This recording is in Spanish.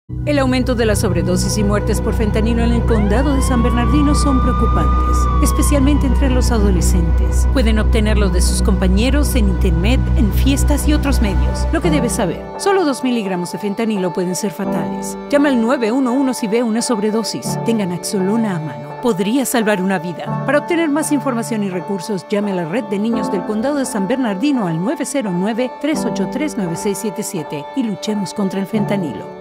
El aumento de las sobredosis y muertes por fentanilo en el condado de San Bernardino son preocupantes, especialmente entre los adolescentes. Pueden obtenerlo de sus compañeros en internet, en fiestas y otros medios. Lo que debes saber, solo 2 miligramos de fentanilo pueden ser fatales. Llama al 911 si ve una sobredosis. Tenga Naloxona a mano. Podría salvar una vida. Para obtener más información y recursos, llame a la Red de Niños del Condado de San Bernardino al 909-383-9677 y luchemos contra el fentanilo.